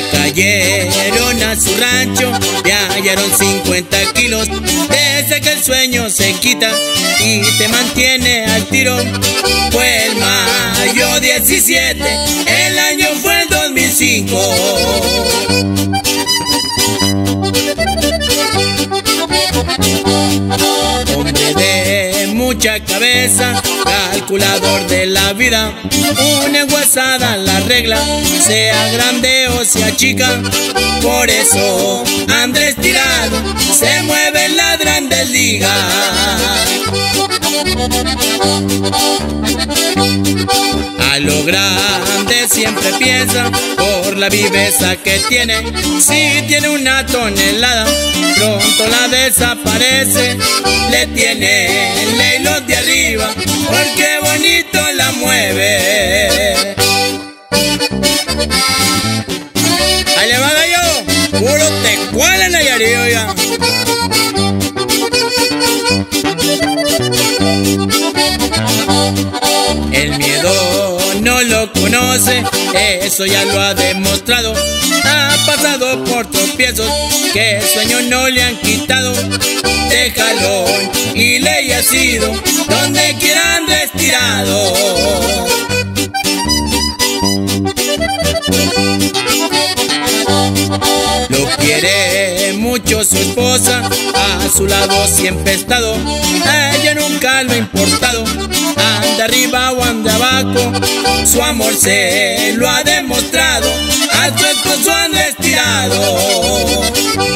cayeron a su rancho, le hallaron 50 kilos. Desde que el sueño se quita y te mantiene al tiro. Fue el mayo 17, el año fue el 2005. Hombre de mucha cabeza, calculador de la vida, una enguasada la regla, sea grande o sea chica. Por eso Andrés Tirado se mueve en las grandes ligas. A lo grande siempre piensa por la viveza que tiene. Si tiene una tonelada, pronto la desaparece. Le tiene ley los de arriba, porque bonito la mueve. Ahí le va Gallo, puro tecuala en Nayarit, oiga. El miedo no lo conoce, eso ya lo ha demostrado. Ha pasado por tropiezos que el sueño no le han quitado. De jalón y ley ha sido donde quiera Andrés Tirado. Lo quiere mucho su esposa, a su lado siempre ha estado. A ella nunca lo ha importado, anda arriba o anda abajo. Su amor se lo ha demostrado a su esposo Andrés Tirado.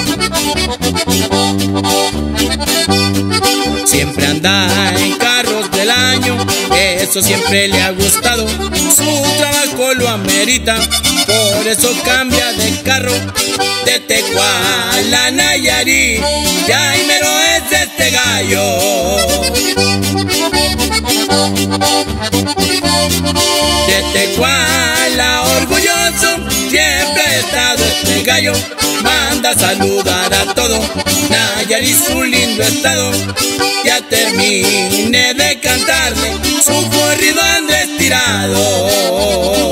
Siempre anda en carros del año, eso siempre le ha gustado. Su trabajo lo amerita, por eso cambia de carro. De Tecuala a Nayarit, ya y mero es este gallo. De Tecuala orgulloso, siempre ha estado este gallo. Manda a saludar a todo Nayarit, su lindo estado. Ya terminé de cantarle su corrido Andrés Tirado.